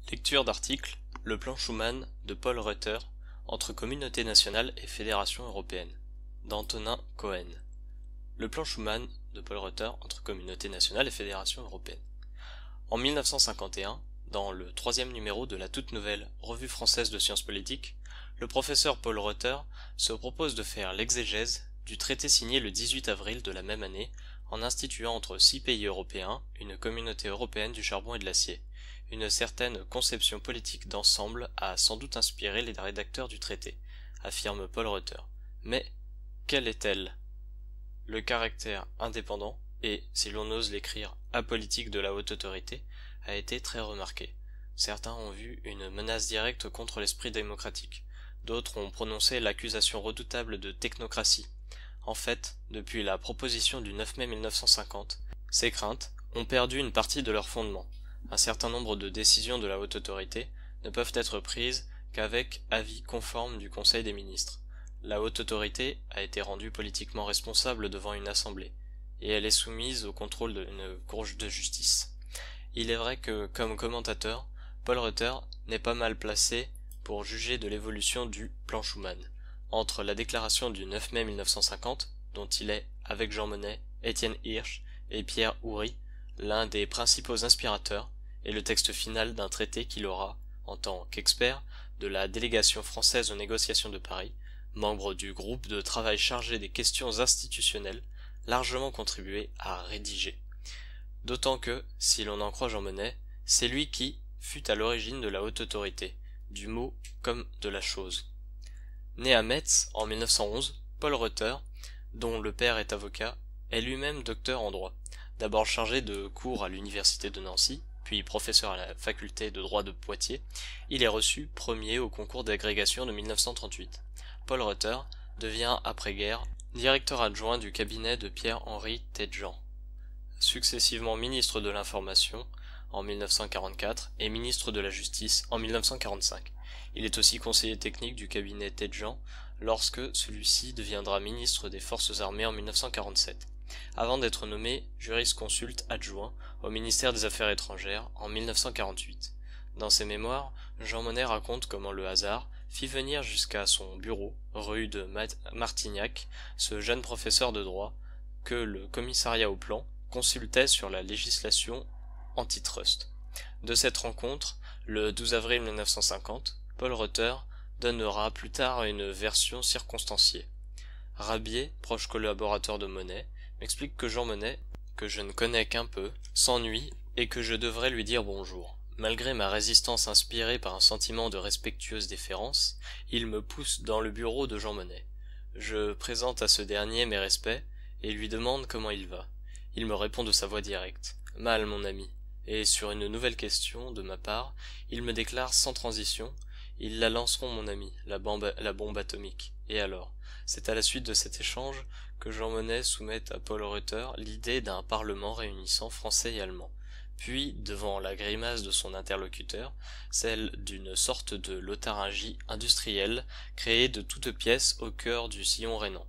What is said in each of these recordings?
Lecture d'article Le plan Schuman de Paul Reuter entre communauté nationale et fédération européenne d'Antonin Cohen. Le plan Schuman de Paul Reuter entre communauté nationale et fédération européenne. En 1951, dans le troisième numéro de la toute nouvelle Revue française de sciences politiques, le professeur Paul Reuter se propose de faire l'exégèse du traité signé le 18 avril de la même année en instituant entre 6 pays européens une communauté européenne du charbon et de l'acier. Une certaine conception politique d'ensemble a sans doute inspiré les rédacteurs du traité, affirme Paul Reuter. Mais quelle est-elle? Le caractère indépendant et, si l'on ose l'écrire, apolitique de la haute autorité a été très remarqué. Certains ont vu une menace directe contre l'esprit démocratique. D'autres ont prononcé l'accusation redoutable de technocratie. En fait, depuis la proposition du 9 mai 1950, ces craintes ont perdu une partie de leur fondement. Un certain nombre de décisions de la haute autorité ne peuvent être prises qu'avec avis conforme du Conseil des ministres. La haute autorité a été rendue politiquement responsable devant une assemblée, et elle est soumise au contrôle d'une cour de justice. Il est vrai que, comme commentateur, Paul Reuter n'est pas mal placé pour juger de l'évolution du plan Schuman. Entre la déclaration du 9 mai 1950, dont il est, avec Jean Monnet, Étienne Hirsch et Pierre Houry, l'un des principaux inspirateurs, et le texte final d'un traité qu'il aura, en tant qu'expert, de la délégation française aux négociations de Paris, membre du groupe de travail chargé des questions institutionnelles, largement contribué à rédiger. D'autant que, si l'on en croit Jean Monnet, c'est lui qui fut à l'origine de la haute autorité, du mot comme de la chose. Né à Metz en 1911, Paul Reuter, dont le père est avocat, est lui-même docteur en droit, d'abord chargé de cours à l'université de Nancy, puis professeur à la faculté de droit de Poitiers. Il est reçu premier au concours d'agrégation de 1938. Paul Reuter devient après-guerre directeur adjoint du cabinet de Pierre-Henri Tedjean, successivement ministre de l'Information en 1944 et ministre de la Justice en 1945. Il est aussi conseiller technique du cabinet Tedjean lorsque celui-ci deviendra ministre des Forces armées en 1947, avant d'être nommé jurisconsulte adjoint au ministère des Affaires étrangères en 1948. Dans ses mémoires, Jean Monnet raconte comment le hasard fit venir jusqu'à son bureau, rue de Martignac, ce jeune professeur de droit que le commissariat au plan consultait sur la législation antitrust. De cette rencontre, le 12 avril 1950, Paul Reuter donnera plus tard une version circonstanciée. Rabier, proche collaborateur de Monnet, m'explique que Jean Monnet, que je ne connais qu'un peu, s'ennuie et que je devrais lui dire bonjour. Malgré ma résistance inspirée par un sentiment de respectueuse déférence, il me pousse dans le bureau de Jean Monnet. Je présente à ce dernier mes respects et lui demande comment il va. Il me répond de sa voix directe. « Mal, mon ami », et sur une nouvelle question de ma part, il me déclare sans transition « Ils la lanceront, mon ami, la bombe atomique. » Et alors, c'est à la suite de cet échange que Jean Monnet soumette à Paul Reuter l'idée d'un parlement réunissant français et allemand, puis, devant la grimace de son interlocuteur, celle d'une sorte de Lotharingie industrielle créée de toutes pièces au cœur du sillon rhénan.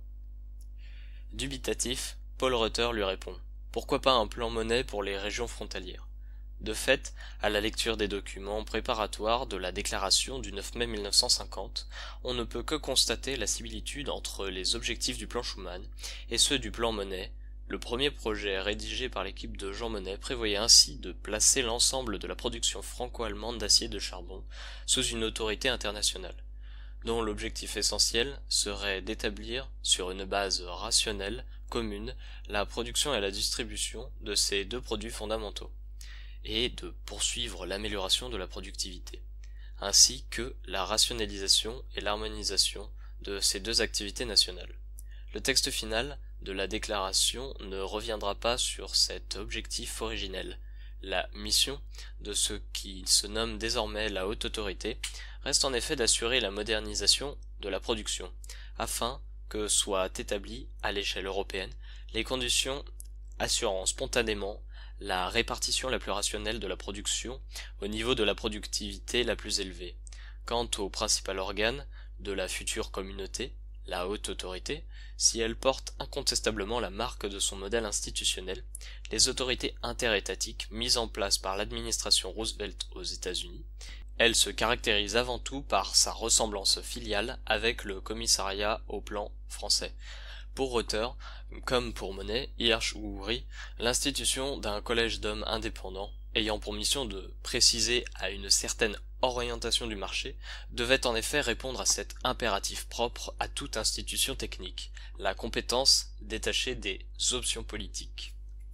Dubitatif, Paul Reuter lui répond « Pourquoi pas un plan Monnet pour les régions frontalières ?» De fait, à la lecture des documents préparatoires de la déclaration du 9 mai 1950, on ne peut que constater la similitude entre les objectifs du plan Schuman et ceux du plan Monnet. Le premier projet rédigé par l'équipe de Jean Monnet prévoyait ainsi de placer l'ensemble de la production franco-allemande d'acier et de charbon sous une autorité internationale, dont l'objectif essentiel serait d'établir, sur une base rationnelle, commune, la production et la distribution de ces deux produits fondamentaux, et de poursuivre l'amélioration de la productivité, ainsi que la rationalisation et l'harmonisation de ces deux activités nationales. Le texte final de la déclaration ne reviendra pas sur cet objectif originel. La mission de ce qui se nomme désormais la haute autorité reste en effet d'assurer la modernisation de la production, afin que soient établies, à l'échelle européenne, les conditions assurant spontanément la répartition la plus rationnelle de la production au niveau de la productivité la plus élevée. Quant au principal organe de la future communauté, la haute autorité, si elle porte incontestablement la marque de son modèle institutionnel, les autorités interétatiques mises en place par l'administration Roosevelt aux États-Unis, elle se caractérise avant tout par sa ressemblance filiale avec le commissariat au plan français. Pour Reuter, comme pour Monet, Hirsch ou Houry, l'institution d'un collège d'hommes indépendants, ayant pour mission de préciser à une certaine orientation du marché, devait en effet répondre à cet impératif propre à toute institution technique, la compétence détachée des options politiques.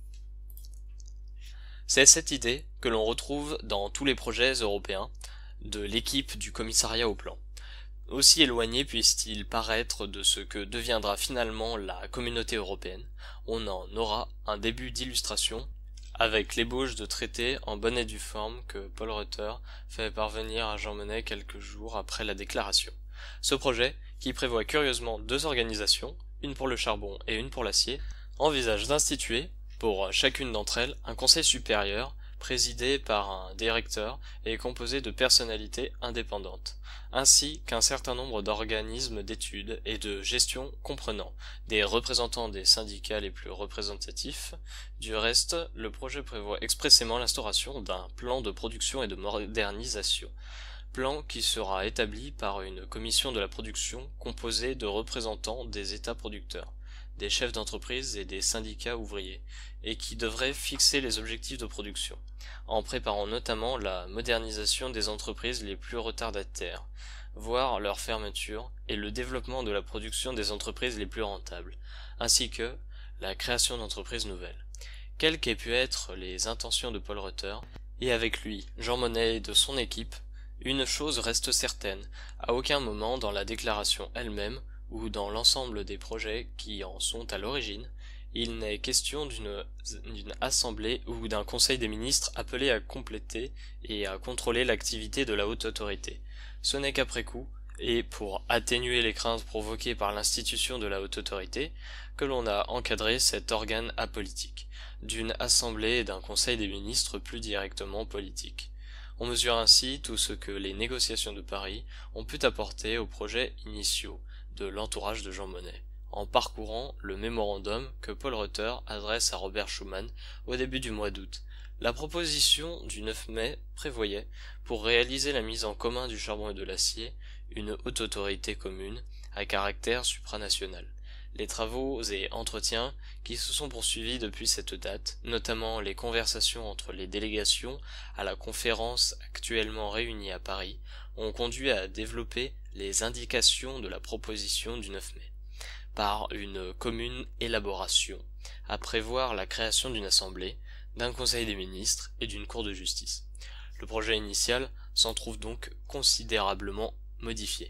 C'est cette idée que l'on retrouve dans tous les projets européens de l'équipe du commissariat au plan. Aussi éloigné puisse-t-il paraître de ce que deviendra finalement la communauté européenne, on en aura un début d'illustration avec l'ébauche de traité en bonne et due forme que Paul Reuter fait parvenir à Jean Monnet quelques jours après la déclaration. Ce projet, qui prévoit curieusement deux organisations, une pour le charbon et une pour l'acier, envisage d'instituer, pour chacune d'entre elles, un conseil supérieur, présidé par un directeur et composé de personnalités indépendantes, ainsi qu'un certain nombre d'organismes d'études et de gestion comprenant des représentants des syndicats les plus représentatifs. Du reste, le projet prévoit expressément l'instauration d'un plan de production et de modernisation, plan qui sera établi par une commission de la production composée de représentants des États producteurs, des chefs d'entreprise et des syndicats ouvriers, et qui devrait fixer les objectifs de production, en préparant notamment la modernisation des entreprises les plus retardataires, voire leur fermeture, et le développement de la production des entreprises les plus rentables, ainsi que la création d'entreprises nouvelles. Quelles qu'aient pu être les intentions de Paul Reuter, et avec lui Jean Monnet et de son équipe, une chose reste certaine, à aucun moment dans la déclaration elle-même, ou dans l'ensemble des projets qui en sont à l'origine, il n'est question d'une assemblée ou d'un conseil des ministres appelé à compléter et à contrôler l'activité de la haute autorité. Ce n'est qu'après coup, et pour atténuer les craintes provoquées par l'institution de la haute autorité, que l'on a encadré cet organe apolitique, d'une assemblée et d'un conseil des ministres plus directement politiques. On mesure ainsi tout ce que les négociations de Paris ont pu apporter aux projets initiaux de l'entourage de Jean Monnet, en parcourant le mémorandum que Paul Reuter adresse à Robert Schuman au début du mois d'août. La proposition du 9 mai prévoyait, pour réaliser la mise en commun du charbon et de l'acier, une haute autorité commune à caractère supranational. Les travaux et entretiens qui se sont poursuivis depuis cette date, notamment les conversations entre les délégations à la conférence actuellement réunie à Paris, ont conduit à développer les indications de la proposition du 9 mai, par une commune élaboration, à prévoir la création d'une assemblée, d'un conseil des ministres et d'une cour de justice. Le projet initial s'en trouve donc considérablement modifié.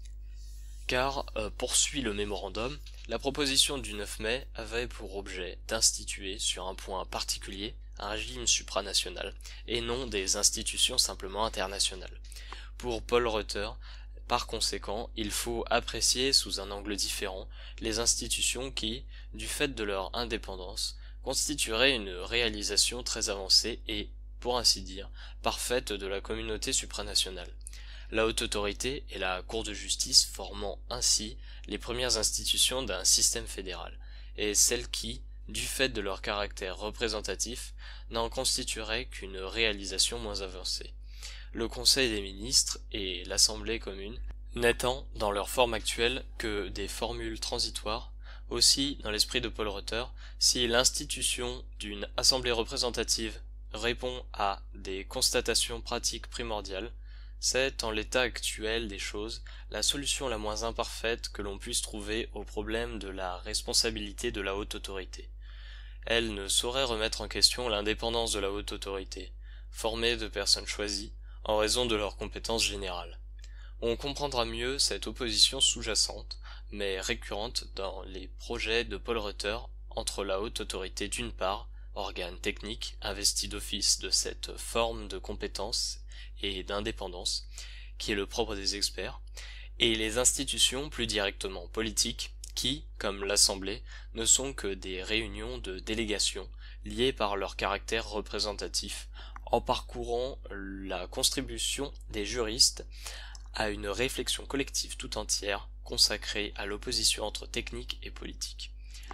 Car, poursuit le mémorandum, la proposition du 9 mai avait pour objet d'instituer sur un point particulier un régime supranational, et non des institutions simplement internationales. Pour Paul Reuter, par conséquent, il faut apprécier sous un angle différent les institutions qui, du fait de leur indépendance, constitueraient une réalisation très avancée et, pour ainsi dire, parfaite de la communauté supranationale. La haute autorité et la Cour de justice formant ainsi les premières institutions d'un système fédéral, et celles qui, du fait de leur caractère représentatif, n'en constitueraient qu'une réalisation moins avancée. Le Conseil des ministres et l'Assemblée commune n'étant, dans leur forme actuelle, que des formules transitoires, aussi, dans l'esprit de Paul Reuter, si l'institution d'une assemblée représentative répond à des constatations pratiques primordiales, c'est, en l'état actuel des choses, la solution la moins imparfaite que l'on puisse trouver au problème de la responsabilité de la haute autorité. Elle ne saurait remettre en question l'indépendance de la haute autorité, formée de personnes choisies, en raison de leurs compétences générales. On comprendra mieux cette opposition sous-jacente, mais récurrente dans les projets de Paul Reuter entre la haute autorité d'une part, organe technique investi d'office de cette forme de compétence et d'indépendance, qui est le propre des experts, et les institutions plus directement politiques, qui, comme l'Assemblée, ne sont que des réunions de délégations liées par leur caractère représentatif, en parcourant la contribution des juristes à une réflexion collective tout entière consacré à l'opposition entre technique et politique.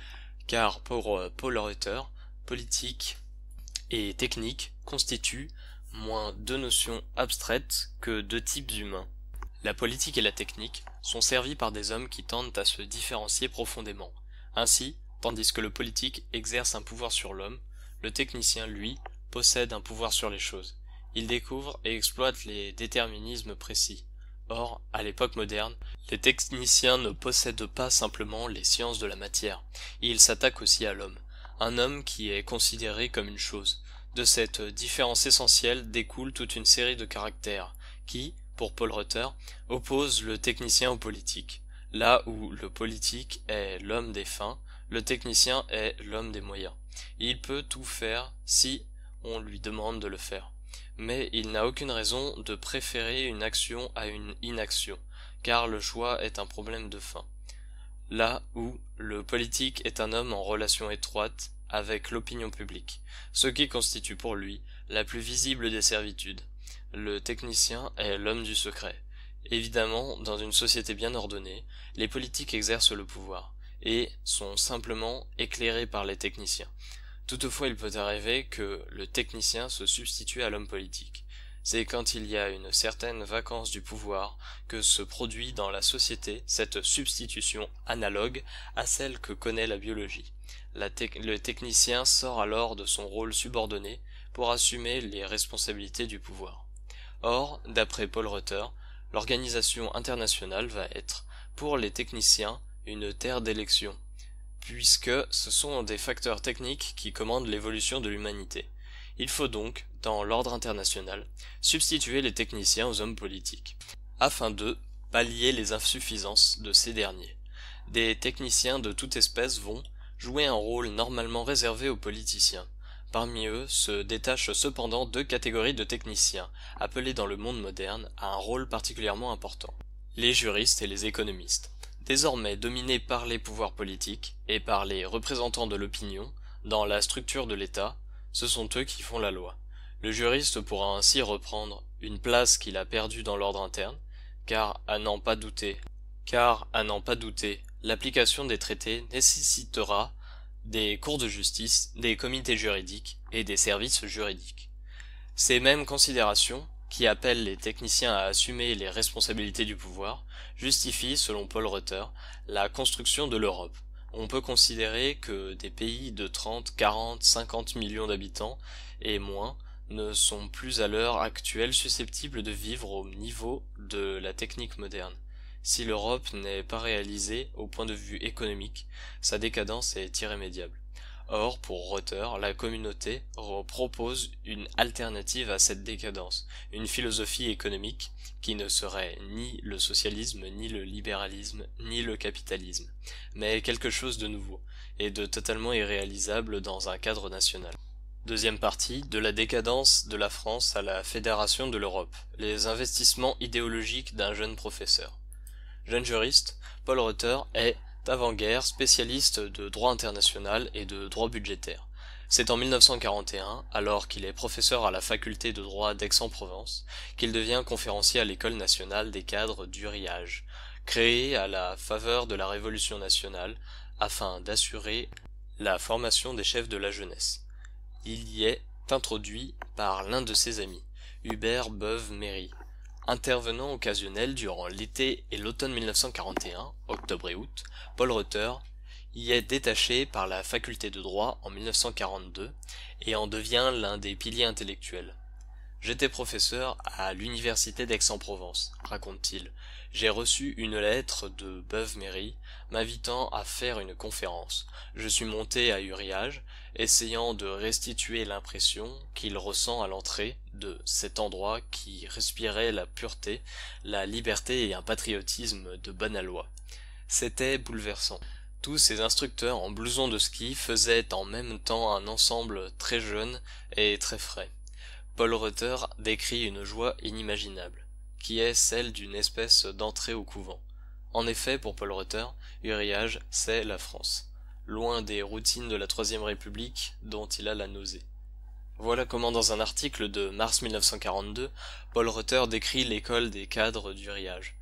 Car pour Paul Reuter, politique et technique constituent moins deux notions abstraites que deux types humains. La politique et la technique sont servies par des hommes qui tendent à se différencier profondément. Ainsi, tandis que le politique exerce un pouvoir sur l'homme, le technicien, lui, possède un pouvoir sur les choses. Il découvre et exploite les déterminismes précis. Or, à l'époque moderne, les techniciens ne possèdent pas simplement les sciences de la matière, ils s'attaquent aussi à l'homme, un homme qui est considéré comme une chose. De cette différence essentielle découle toute une série de caractères qui, pour Paul Reuter, opposent le technicien au politique. Là où le politique est l'homme des fins, le technicien est l'homme des moyens. Il peut tout faire si on lui demande de le faire. Mais il n'a aucune raison de préférer une action à une inaction, car le choix est un problème de fin. Là où le politique est un homme en relation étroite avec l'opinion publique, ce qui constitue pour lui la plus visible des servitudes. Le technicien est l'homme du secret. Évidemment, dans une société bien ordonnée, les politiques exercent le pouvoir, et sont simplement éclairés par les techniciens. Toutefois, il peut arriver que le technicien se substitue à l'homme politique. C'est quand il y a une certaine vacance du pouvoir que se produit dans la société cette substitution analogue à celle que connaît la biologie. Le technicien sort alors de son rôle subordonné pour assumer les responsabilités du pouvoir. Or, d'après Paul Reuter, l'organisation internationale va être, pour les techniciens, une terre d'élection, puisque ce sont des facteurs techniques qui commandent l'évolution de l'humanité. Il faut donc, dans l'ordre international, substituer les techniciens aux hommes politiques, afin de pallier les insuffisances de ces derniers. Des techniciens de toute espèce vont jouer un rôle normalement réservé aux politiciens. Parmi eux se détachent cependant deux catégories de techniciens, appelés dans le monde moderne à un rôle particulièrement important: les juristes et les économistes. Désormais dominés par les pouvoirs politiques et par les représentants de l'opinion, dans la structure de l'État, ce sont eux qui font la loi. Le juriste pourra ainsi reprendre une place qu'il a perdue dans l'ordre interne, car à n'en pas douter, l'application des traités nécessitera des cours de justice, des comités juridiques et des services juridiques. Ces mêmes considérations, qui appellent les techniciens à assumer les responsabilités du pouvoir, justifient, selon Paul Reuter, la construction de l'Europe. On peut considérer que des pays de 30, 40, 50 millions d'habitants et moins ne sont plus à l'heure actuelle susceptibles de vivre au niveau de la technique moderne. Si l'Europe n'est pas réalisée au point de vue économique, sa décadence est irrémédiable. Or, pour Reuter, la communauté propose une alternative à cette décadence, une philosophie économique qui ne serait ni le socialisme, ni le libéralisme, ni le capitalisme, mais quelque chose de nouveau, et de totalement irréalisable dans un cadre national. Deuxième partie, de la décadence de la France à la fédération de l'Europe, les investissements idéologiques d'un jeune professeur. Jeune juriste, Paul Reuter est d'avant-guerre, spécialiste de droit international et de droit budgétaire. C'est en 1941, alors qu'il est professeur à la faculté de droit d'Aix-en-Provence, qu'il devient conférencier à l'École nationale des cadres d'Uriage, créée à la faveur de la Révolution nationale, afin d'assurer la formation des chefs de la jeunesse. Il y est introduit par l'un de ses amis, Hubert Beuve-Méry. Intervenant occasionnel durant l'été et l'automne 1941, octobre et août, Paul Reuter y est détaché par la faculté de droit en 1942 et en devient l'un des piliers intellectuels. J'étais professeur à l'université d'Aix-en-Provence, raconte-t-il. J'ai reçu une lettre de Beuve-Méry m'invitant à faire une conférence. Je suis monté à Uriage, essayant de restituer l'impression qu'il ressent à l'entrée de cet endroit qui respirait la pureté, la liberté et un patriotisme de bonne aloi. C'était bouleversant. Tous ces instructeurs en blouson de ski faisaient en même temps un ensemble très jeune et très frais. Paul Reuter décrit une joie inimaginable, qui est celle d'une espèce d'entrée au couvent. En effet, pour Paul Reuter, Uriage, c'est la France, loin des routines de la Troisième République dont il a la nausée. Voilà comment dans un article de mars 1942, Paul Reuter décrit l'école des cadres d'Uriage.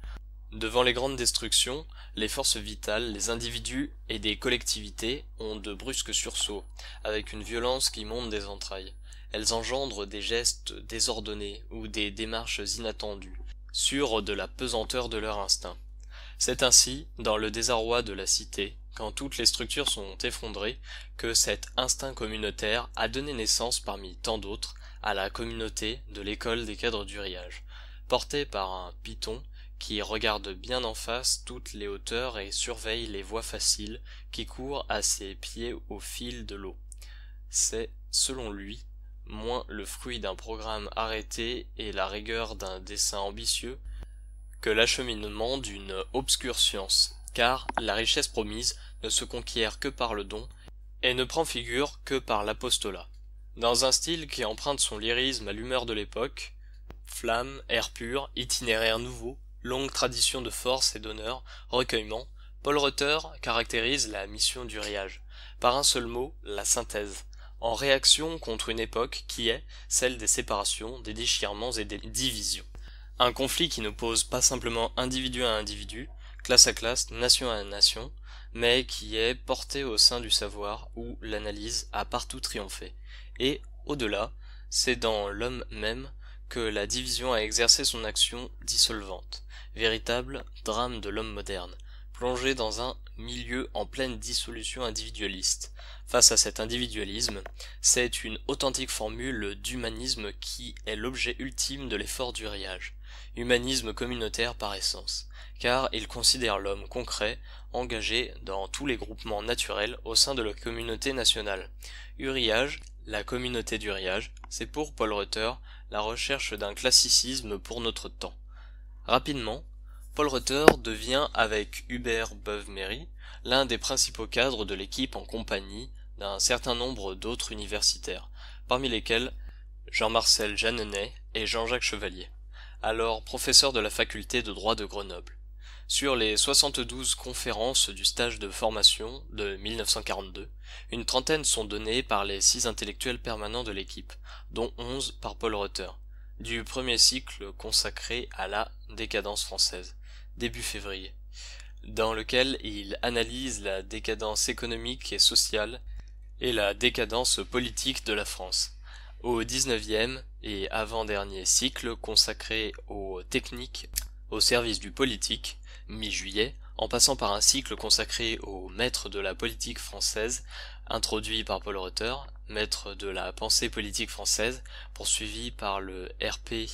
Devant les grandes destructions, les forces vitales, les individus et des collectivités ont de brusques sursauts, avec une violence qui monte des entrailles. Elles engendrent des gestes désordonnés ou des démarches inattendues, sûres de la pesanteur de leur instinct. C'est ainsi, dans le désarroi de la cité, quand toutes les structures sont effondrées, que cet instinct communautaire a donné naissance parmi tant d'autres à la communauté de l'école des cadres du Riage, portée par un python qui regarde bien en face toutes les hauteurs et surveille les voies faciles qui courent à ses pieds au fil de l'eau. C'est, selon lui, moins le fruit d'un programme arrêté et la rigueur d'un dessein ambitieux que l'acheminement d'une obscure science, car la richesse promise ne se conquiert que par le don et ne prend figure que par l'apostolat. Dans un style qui emprunte son lyrisme à l'humeur de l'époque, flamme, air pur, itinéraire nouveau, longue tradition de force et d'honneur, recueillement, Paul Reuter caractérise la mission du Riage, par un seul mot, la synthèse, en réaction contre une époque qui est celle des séparations, des déchirements et des divisions. Un conflit qui n'oppose pas simplement individu à individu, classe à classe, nation à nation, mais qui est porté au sein du savoir où l'analyse a partout triomphé. Et, au-delà, c'est dans l'homme même que la division a exercé son action dissolvante, véritable drame de l'homme moderne, plongé dans un milieu en pleine dissolution individualiste. Face à cet individualisme, c'est une authentique formule d'humanisme qui est l'objet ultime de l'effort du Riage, humanisme communautaire par essence, car il considère l'homme concret, engagé dans tous les groupements naturels au sein de la communauté nationale. Uriage, la communauté du Riage, c'est pour Paul Reuter la recherche d'un classicisme pour notre temps. Rapidement, Paul Reuter devient, avec Hubert Beuve-Méry, l'un des principaux cadres de l'équipe en compagnie d'un certain nombre d'autres universitaires, parmi lesquels Jean-Marcel Jeanneney et Jean-Jacques Chevalier, alors professeur de la faculté de droit de Grenoble. Sur les 72 conférences du stage de formation de 1942, une trentaine sont données par les 6 intellectuels permanents de l'équipe, dont 11 par Paul Reuter, du premier cycle consacré à la décadence française, début février, dans lequel il analyse la décadence économique et sociale et la décadence politique de la France, au 19e et avant-dernier cycle consacré aux techniques au service du politique, mi-juillet, en passant par un cycle consacré aux maîtres de la politique française, introduit par Paul Reuter, maître de la pensée politique française, poursuivi par le RP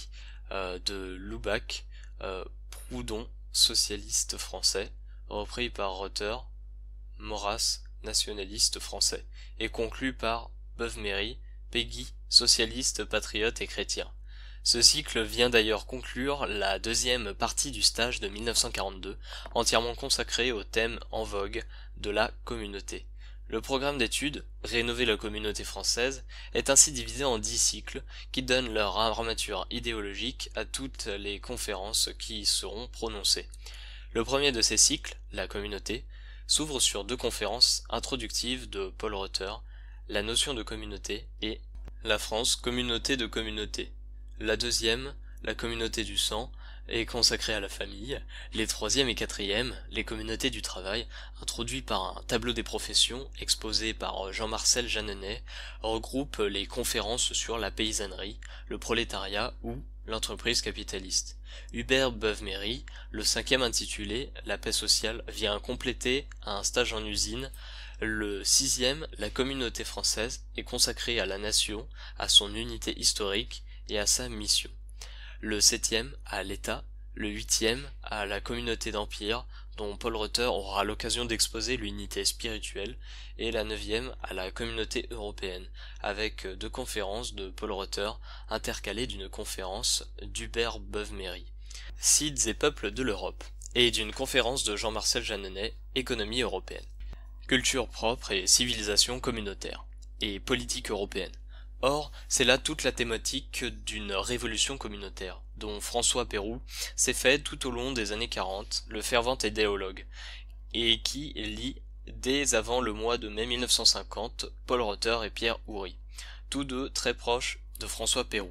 de Lubac, Proudhon, socialiste français, repris par Reuter, Maurras, nationaliste français, et conclu par Beuve-Méry, Péguy, socialiste, patriote et chrétien. Ce cycle vient d'ailleurs conclure la deuxième partie du stage de 1942, entièrement consacrée au thème en vogue de la communauté. Le programme d'études, Rénover la communauté française, est ainsi divisé en 10 cycles qui donnent leur armature idéologique à toutes les conférences qui y seront prononcées. Le premier de ces cycles, la communauté, s'ouvre sur 2 conférences introductives de Paul Reuter, la notion de communauté et la France, communauté de communauté. La deuxième, la communauté du sang, est consacrée à la famille. Les troisième et quatrième, les communautés du travail, introduits par un tableau des professions exposé par Jean-Marcel Jeanneney, regroupent les conférences sur la paysannerie, le prolétariat ou l'entreprise capitaliste. Hubert Beuve-Méry, le cinquième intitulé La paix sociale, vient compléter un stage en usine. Le sixième, la communauté française, est consacré à la nation, à son unité historique et à sa mission. Le septième, à l'État. Le huitième, à la communauté d'empire, dont Paul Reuter aura l'occasion d'exposer l'unité spirituelle, et la neuvième, à la communauté européenne, avec 2 conférences de Paul Reuter, intercalées d'une conférence d'Hubert Beuve-Méry, Cides et peuples de l'Europe, et d'une conférence de Jean-Marcel Jeanneney, Économie européenne. Culture propre et civilisation communautaire, et politique européenne. Or, c'est là toute la thématique d'une révolution communautaire, dont François Pérou s'est fait tout au long des années 40 le fervent idéologue, et qui lie dès avant le mois de mai 1950 Paul Reuter et Pierre Houry, tous deux très proches de François Pérou.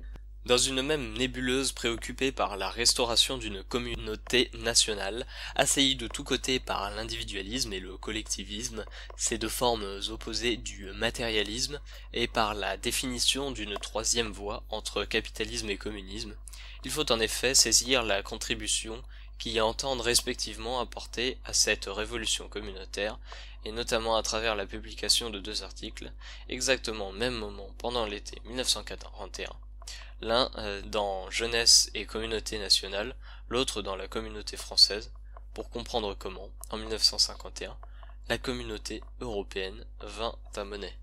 Dans une même nébuleuse préoccupée par la restauration d'une communauté nationale, assaillie de tous côtés par l'individualisme et le collectivisme, ces deux formes opposées du matérialisme, et par la définition d'une troisième voie entre capitalisme et communisme, il faut en effet saisir la contribution qui entendent respectivement apporter à cette révolution communautaire, et notamment à travers la publication de deux articles, exactement au même moment pendant l'été 1941, l'un dans Jeunesse et Communauté nationale, l'autre dans la Communauté française, pour comprendre comment, en 1951, la Communauté européenne vint à Monet.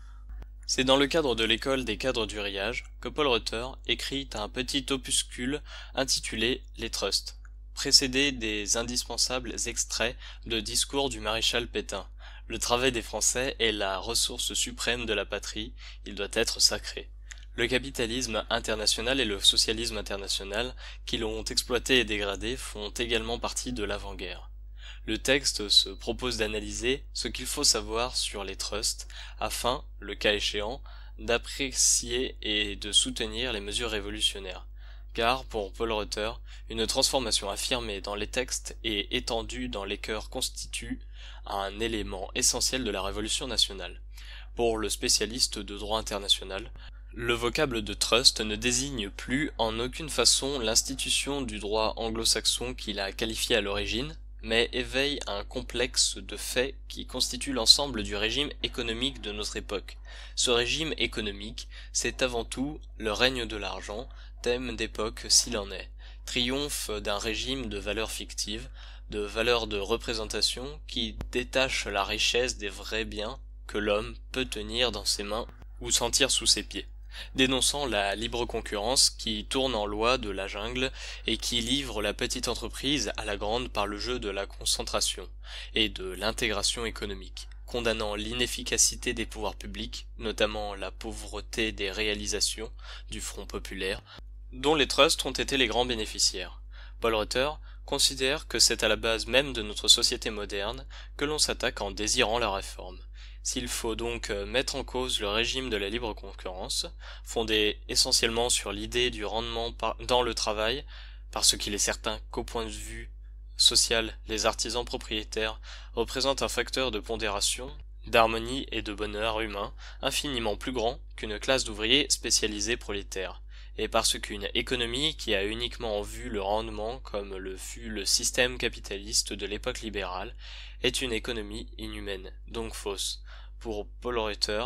C'est dans le cadre de l'école des cadres du Riage que Paul Reuter écrit un petit opuscule intitulé Les Trusts, précédé des indispensables extraits de discours du maréchal Pétain. Le travail des Français est la ressource suprême de la patrie, il doit être sacré. Le capitalisme international et le socialisme international, qui l'ont exploité et dégradé, font également partie de l'avant-guerre. Le texte se propose d'analyser ce qu'il faut savoir sur les trusts, afin, le cas échéant, d'apprécier et de soutenir les mesures révolutionnaires. Car, pour Paul Reuter, une transformation affirmée dans les textes et étendue dans les cœurs constitue un élément essentiel de la révolution nationale. Pour le spécialiste de droit international, le vocable de trust ne désigne plus en aucune façon l'institution du droit anglo-saxon qu'il a qualifié à l'origine, mais éveille un complexe de faits qui constitue l'ensemble du régime économique de notre époque. Ce régime économique, c'est avant tout le règne de l'argent, thème d'époque s'il en est, triomphe d'un régime de valeurs fictives, de valeurs de représentation qui détachent la richesse des vrais biens que l'homme peut tenir dans ses mains ou sentir sous ses pieds, dénonçant la libre concurrence qui tourne en loi de la jungle et qui livre la petite entreprise à la grande par le jeu de la concentration et de l'intégration économique, condamnant l'inefficacité des pouvoirs publics, notamment la pauvreté des réalisations du Front populaire, dont les trusts ont été les grands bénéficiaires. Paul Reuter considère que c'est à la base même de notre société moderne que l'on s'attaque en désirant la réforme. S'il faut donc mettre en cause le régime de la libre concurrence, fondé essentiellement sur l'idée du rendement dans le travail, parce qu'il est certain qu'au point de vue social, les artisans propriétaires représentent un facteur de pondération, d'harmonie et de bonheur humain infiniment plus grand qu'une classe d'ouvriers spécialisés prolétaires, et parce qu'une économie qui a uniquement en vue le rendement comme le fut le système capitaliste de l'époque libérale est une économie inhumaine, donc fausse. Pour Paul Reuter,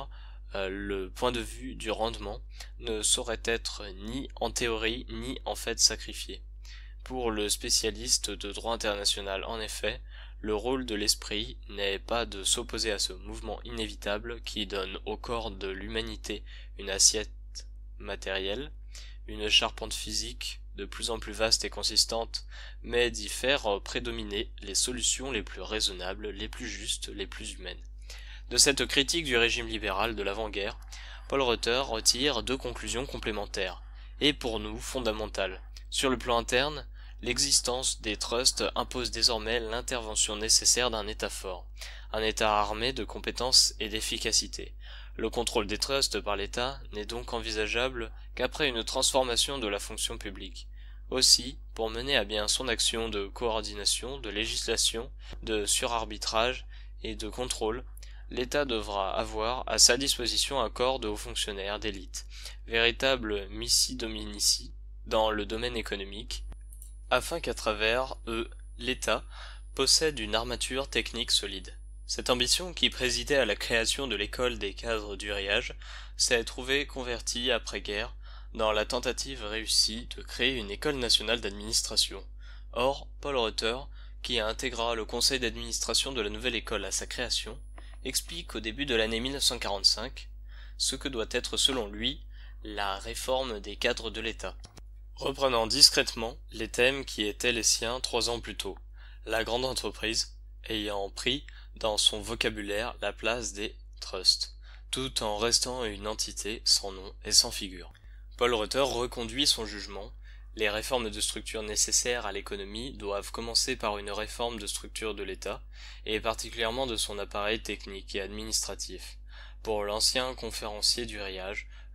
le point de vue du rendement ne saurait être ni en théorie ni en fait sacrifié. Pour le spécialiste de droit international, en effet, le rôle de l'esprit n'est pas de s'opposer à ce mouvement inévitable qui donne au corps de l'humanité une assiette matérielle, une charpente physique de plus en plus vaste et consistante, mais d'y faire prédominer les solutions les plus raisonnables, les plus justes, les plus humaines. De cette critique du régime libéral de l'avant-guerre, Paul Reuter retire deux conclusions complémentaires, et pour nous fondamentales. Sur le plan interne, l'existence des trusts impose désormais l'intervention nécessaire d'un État fort, un État armé de compétences et d'efficacité. Le contrôle des trusts par l'État n'est donc envisageable qu'après une transformation de la fonction publique. Aussi, pour mener à bien son action de coordination, de législation, de surarbitrage et de contrôle, l'État devra avoir à sa disposition un corps de hauts fonctionnaires d'élite, véritable missi dominici dans le domaine économique, afin qu'à travers eux, l'État possède une armature technique solide. Cette ambition, qui présidait à la création de l'école des cadres du Riage, s'est trouvée convertie après-guerre dans la tentative réussie de créer une école nationale d'administration. Or, Paul Reuter, qui intégra le conseil d'administration de la nouvelle école à sa création, explique au début de l'année 1945 ce que doit être selon lui la réforme des cadres de l'État, reprenant discrètement les thèmes qui étaient les siens 3 ans plus tôt, la grande entreprise ayant pris dans son vocabulaire la place des trusts, tout en restant une entité sans nom et sans figure. Paul Reuter reconduit son jugement. Les réformes de structure nécessaires à l'économie doivent commencer par une réforme de structure de l'État, et particulièrement de son appareil technique et administratif. Pour l'ancien conférencier du Riage,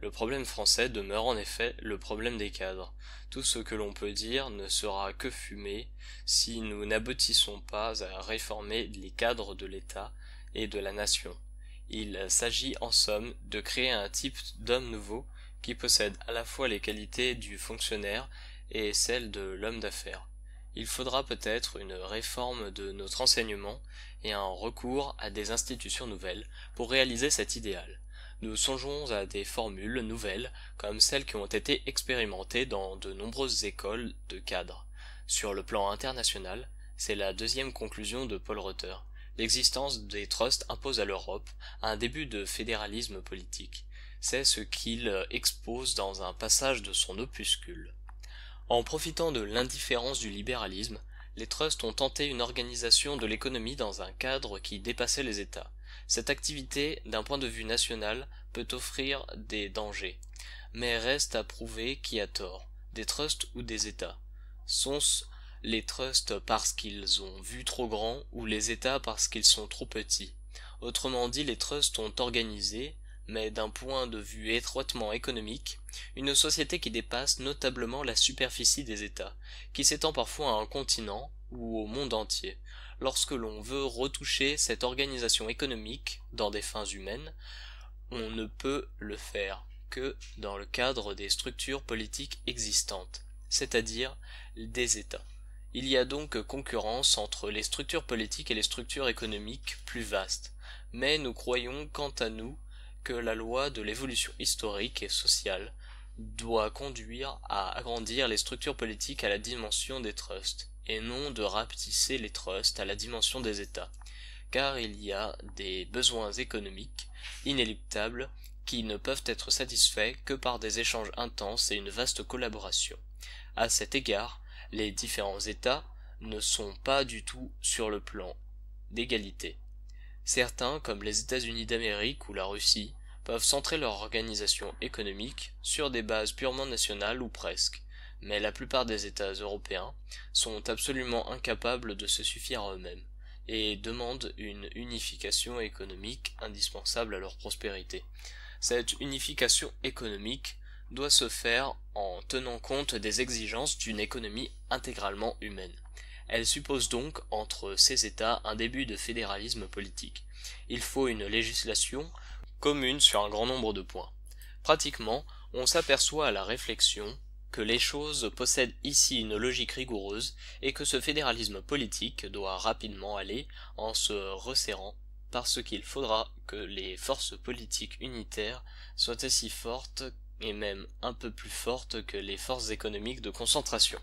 Le problème français demeure en effet le problème des cadres. Tout ce que l'on peut dire ne sera que fumée si nous n'aboutissons pas à réformer les cadres de l'État et de la nation. Il s'agit en somme de créer un type d'homme nouveau qui possède à la fois les qualités du fonctionnaire et celles de l'homme d'affaires. Il faudra peut-être une réforme de notre enseignement et un recours à des institutions nouvelles pour réaliser cet idéal. Nous songeons à des formules nouvelles comme celles qui ont été expérimentées dans de nombreuses écoles de cadres. Sur le plan international, c'est la deuxième conclusion de Paul Reuter. L'existence des trusts impose à l'Europe un début de fédéralisme politique. C'est ce qu'il expose dans un passage de son opuscule. En profitant de l'indifférence du libéralisme, les trusts ont tenté une organisation de l'économie dans un cadre qui dépassait les États. Cette activité, d'un point de vue national, peut offrir des dangers, mais reste à prouver qui a tort, des trusts ou des États. Sont-ce les trusts parce qu'ils ont vu trop grand ou les États parce qu'ils sont trop petits? Autrement dit, les trusts ont organisé, mais d'un point de vue étroitement économique, une société qui dépasse notablement la superficie des États, qui s'étend parfois à un continent ou au monde entier. Lorsque l'on veut retoucher cette organisation économique dans des fins humaines, on ne peut le faire que dans le cadre des structures politiques existantes, c'est-à-dire des États. Il y a donc concurrence entre les structures politiques et les structures économiques plus vastes, mais nous croyons quant à nous que la loi de l'évolution historique et sociale doit conduire à agrandir les structures politiques à la dimension des trusts, et non de rapetisser les trusts à la dimension des États, car il y a des besoins économiques inéluctables qui ne peuvent être satisfaits que par des échanges intenses et une vaste collaboration. À cet égard, les différents États ne sont pas du tout sur le plan d'égalité. Certains, comme les États-Unis d'Amérique ou la Russie, peuvent centrer leur organisation économique sur des bases purement nationales ou presque, mais la plupart des États européens sont absolument incapables de se suffire à eux-mêmes, et demandent une unification économique indispensable à leur prospérité. Cette unification économique doit se faire en tenant compte des exigences d'une économie intégralement humaine. Elle suppose donc entre ces États un début de fédéralisme politique. Il faut une législation commune sur un grand nombre de points. Pratiquement, on s'aperçoit à la réflexion que les choses possèdent ici une logique rigoureuse et que ce fédéralisme politique doit rapidement aller en se resserrant parce qu'il faudra que les forces politiques unitaires soient aussi fortes et même un peu plus fortes que les forces économiques de concentration.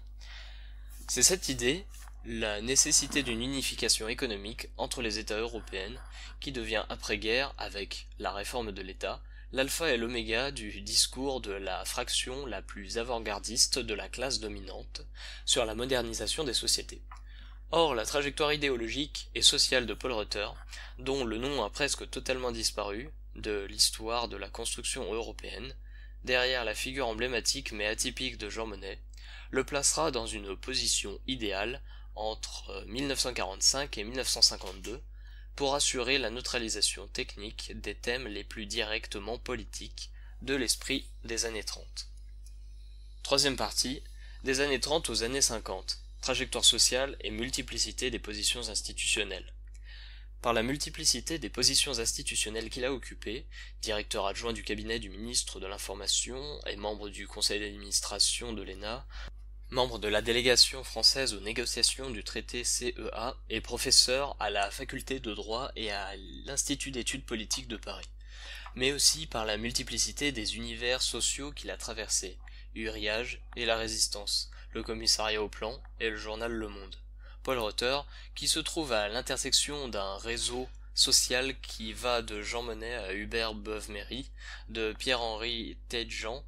C'est cette idée, la nécessité d'une unification économique entre les États européens, qui devient après-guerre, avec la réforme de l'État, l'alpha et l'oméga du discours de la fraction la plus avant-gardiste de la classe dominante sur la modernisation des sociétés. Or, la trajectoire idéologique et sociale de Paul Reuter, dont le nom a presque totalement disparu de l'histoire de la construction européenne, derrière la figure emblématique mais atypique de Jean Monnet, le placera dans une position idéale entre 1945 et 1952 pour assurer la neutralisation technique des thèmes les plus directement politiques de l'esprit des années 30. Troisième partie, des années 30 aux années 50, trajectoire sociale et multiplicité des positions institutionnelles. Par la multiplicité des positions institutionnelles qu'il a occupées, directeur adjoint du cabinet du ministre de l'Information et membre du conseil d'administration de l'ENA, membre de la délégation française aux négociations du traité CEA et professeur à la faculté de droit et à l'Institut d'études politiques de Paris, mais aussi par la multiplicité des univers sociaux qu'il a traversés, Uriage et la Résistance, le commissariat au plan et le journal Le Monde. Paul Reuter, qui se trouve à l'intersection d'un réseau social qui va de Jean Monnet à Hubert Beuve-Méry, de Pierre-Henri Tedjean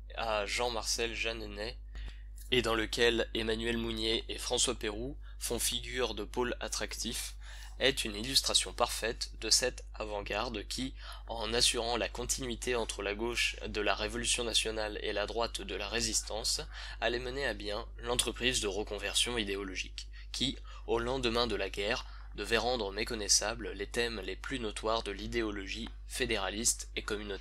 à Jean-Marcel Jeanneney, et dans lequel Emmanuel Mounier et François Pérou font figure de pôle attractif, est une illustration parfaite de cette avant-garde qui, en assurant la continuité entre la gauche de la Révolution nationale et la droite de la Résistance, allait mener à bien l'entreprise de reconversion idéologique, qui, au lendemain de la guerre, devait rendre méconnaissables les thèmes les plus notoires de l'idéologie fédéraliste et communautaire.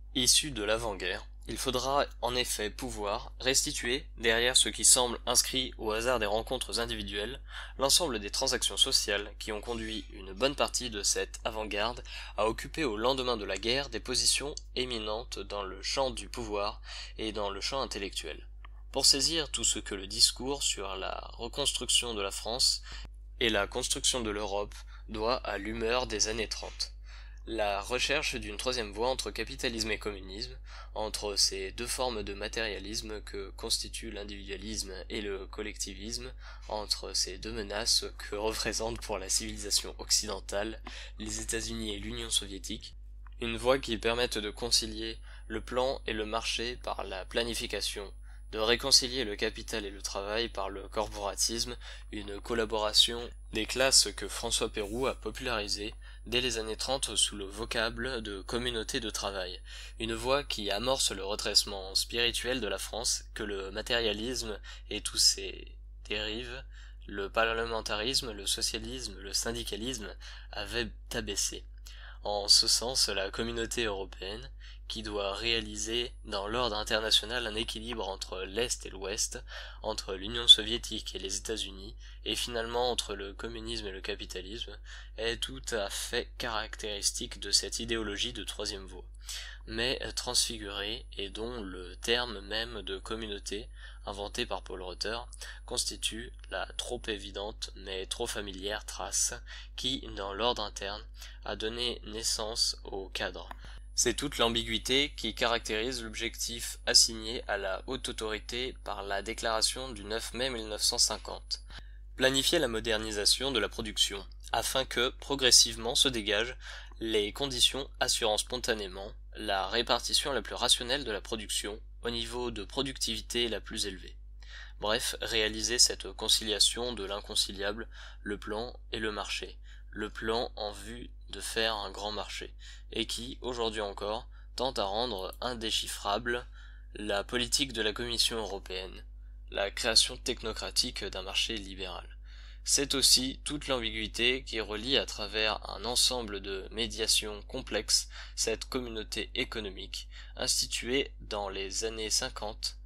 Issu de l'avant-guerre, il faudra en effet pouvoir restituer, derrière ce qui semble inscrit au hasard des rencontres individuelles, l'ensemble des transactions sociales qui ont conduit une bonne partie de cette avant-garde à occuper au lendemain de la guerre des positions éminentes dans le champ du pouvoir et dans le champ intellectuel. Pour saisir tout ce que le discours sur la reconstruction de la France et la construction de l'Europe doit à l'humeur des années 30. La recherche d'une troisième voie entre capitalisme et communisme, entre ces deux formes de matérialisme que constituent l'individualisme et le collectivisme, entre ces deux menaces que représentent pour la civilisation occidentale les États-Unis et l'Union soviétique, une voie qui permette de concilier le plan et le marché par la planification, de réconcilier le capital et le travail par le corporatisme, une collaboration des classes que François Peyroux a popularisée dès les années 30 sous le vocable de communauté de travail, une voie qui amorce le redressement spirituel de la France que le matérialisme et tous ses dérives, le parlementarisme, le socialisme, le syndicalisme avaient abaissé. En ce sens, la communauté européenne, qui doit réaliser dans l'ordre international un équilibre entre l'Est et l'Ouest, entre l'Union soviétique et les États-Unis, et finalement entre le communisme et le capitalisme, est tout à fait caractéristique de cette idéologie de troisième voie, mais transfigurée et dont le terme même de communauté, inventé par Paul Reuter, constitue la trop évidente mais trop familière trace qui, dans l'ordre interne, a donné naissance au cadre. C'est toute l'ambiguïté qui caractérise l'objectif assigné à la haute autorité par la déclaration du 9 mai 1950. Planifier la modernisation de la production, afin que, progressivement, se dégagent les conditions assurant spontanément la répartition la plus rationnelle de la production au niveau de productivité la plus élevée. Bref, réaliser cette conciliation de l'inconciliable, le plan et le marché, le plan en vue de faire un grand marché, et qui, aujourd'hui encore, tente à rendre indéchiffrable la politique de la Commission européenne, la création technocratique d'un marché libéral. C'est aussi toute l'ambiguïté qui relie à travers un ensemble de médiations complexes cette communauté économique, instituée dans les années 50,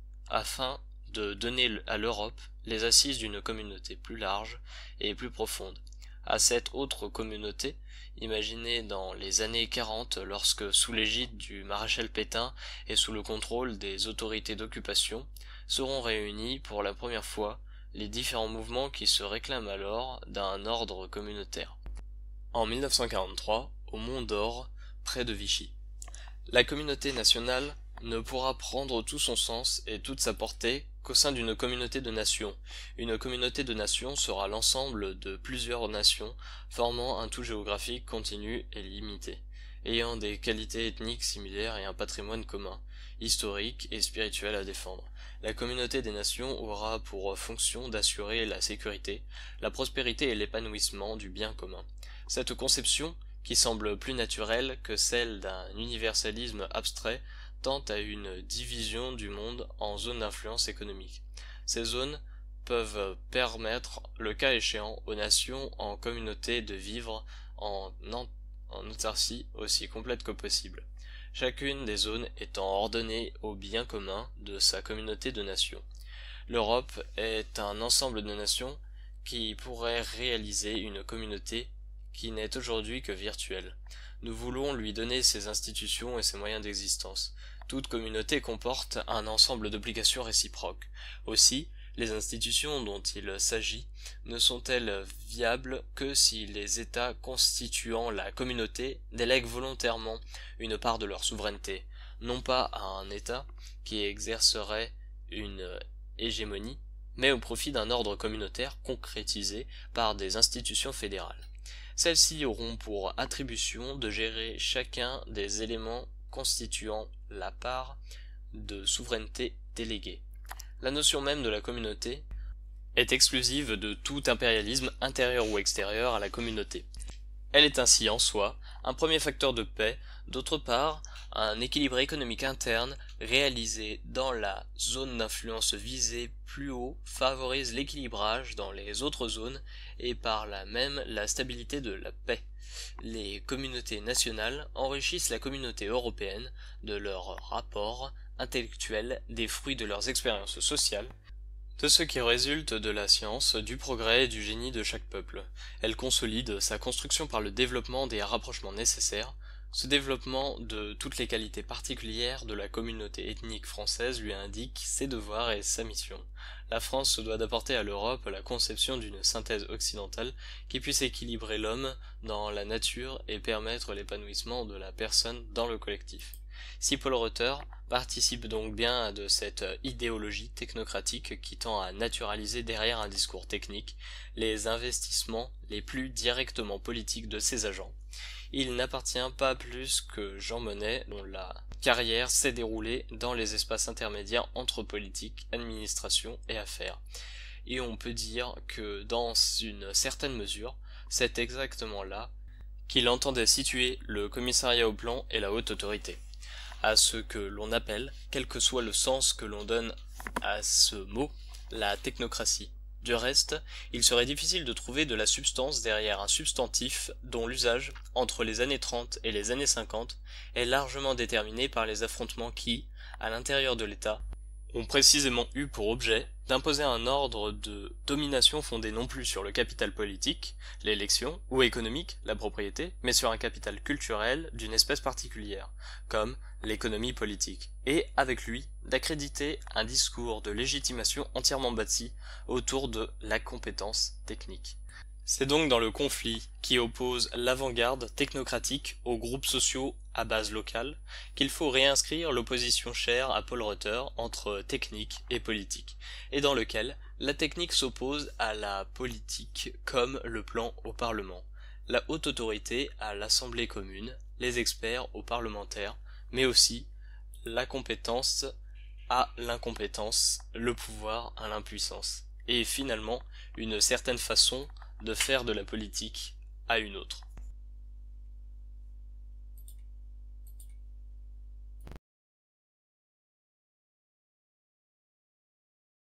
afin de donner à l'Europe les assises d'une communauté plus large et plus profonde. À cette autre communauté, imaginée dans les années 40 lorsque, sous l'égide du maréchal Pétain et sous le contrôle des autorités d'occupation, seront réunis pour la première fois les différents mouvements qui se réclament alors d'un ordre communautaire. En 1943, au Mont d'Or, près de Vichy. La communauté nationale ne pourra prendre tout son sens et toute sa portée qu'au sein d'une communauté de nations. Une communauté de nations sera l'ensemble de plusieurs nations formant un tout géographique continu et limité, ayant des qualités ethniques similaires et un patrimoine commun, historique et spirituel à défendre. La communauté des nations aura pour fonction d'assurer la sécurité, la prospérité et l'épanouissement du bien commun. Cette conception, qui semble plus naturelle que celle d'un universalisme abstrait, tend à une division du monde en zones d'influence économique. Ces zones peuvent permettre, le cas échéant, aux nations en communauté de vivre en autarcie aussi complète que possible, chacune des zones étant ordonnée au bien commun de sa communauté de nations. L'Europe est un ensemble de nations qui pourrait réaliser une communauté qui n'est aujourd'hui que virtuelle. Nous voulons lui donner ses institutions et ses moyens d'existence. Toute communauté comporte un ensemble d'obligations réciproques. Aussi, les institutions dont il s'agit ne sont-elles viables que si les États constituant la communauté délèguent volontairement une part de leur souveraineté, non pas à un État qui exercerait une hégémonie, mais au profit d'un ordre communautaire concrétisé par des institutions fédérales. Celles-ci auront pour attribution de gérer chacun des éléments constituant la part de souveraineté déléguée. La notion même de la communauté est exclusive de tout impérialisme intérieur ou extérieur à la communauté. Elle est ainsi en soi un premier facteur de paix, d'autre part un équilibre économique interne réalisés dans la zone d'influence visée plus haut favorisent l'équilibrage dans les autres zones et par là même la stabilité de la paix. Les communautés nationales enrichissent la communauté européenne de leurs rapports intellectuels, des fruits de leurs expériences sociales, de ce qui résulte de la science, du progrès et du génie de chaque peuple. Elle consolide sa construction par le développement des rapprochements nécessaires. Ce développement de toutes les qualités particulières de la communauté ethnique française lui indique ses devoirs et sa mission. La France se doit d'apporter à l'Europe la conception d'une synthèse occidentale qui puisse équilibrer l'homme dans la nature et permettre l'épanouissement de la personne dans le collectif. Si Paul Reuter participe donc bien de cette idéologie technocratique qui tend à naturaliser derrière un discours technique les investissements les plus directement politiques de ses agents, il n'appartient pas plus que Jean Monnet, dont la carrière s'est déroulée dans les espaces intermédiaires entre politique, administration et affaires. Et on peut dire que dans une certaine mesure, c'est exactement là qu'il entendait situer le commissariat au plan et la haute autorité. À ce que l'on appelle, quel que soit le sens que l'on donne à ce mot, la technocratie. Du reste, il serait difficile de trouver de la substance derrière un substantif dont l'usage, entre les années 30 et les années 50, est largement déterminé par les affrontements qui, à l'intérieur de l'État, ont précisément eu pour objet d'imposer un ordre de domination fondé non plus sur le capital politique, l'élection, ou économique, la propriété, mais sur un capital culturel d'une espèce particulière, comme l'économie politique, et, avec lui, d'accréditer un discours de légitimation entièrement bâti autour de la compétence technique. C'est donc dans le conflit qui oppose l'avant-garde technocratique aux groupes sociaux à base locale qu'il faut réinscrire l'opposition chère à Paul Reuter entre technique et politique, et dans lequel la technique s'oppose à la politique comme le plan au Parlement, la haute autorité à l'Assemblée commune, les experts aux parlementaires, mais aussi la compétence à l'incompétence, le pouvoir à l'impuissance, et finalement une certaine façon de faire de la politique à une autre.